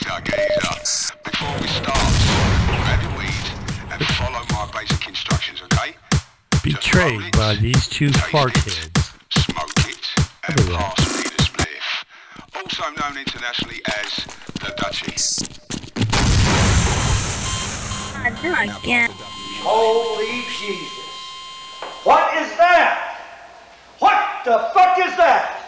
geezer, geezer. Before we start, grab your weed and follow my basic instructions, okay? Betrayed by these two fartheads. Smoke it, and pass me the spliff. Also known internationally as the Dutchie. Holy Jesus. What is that? What the fuck is that?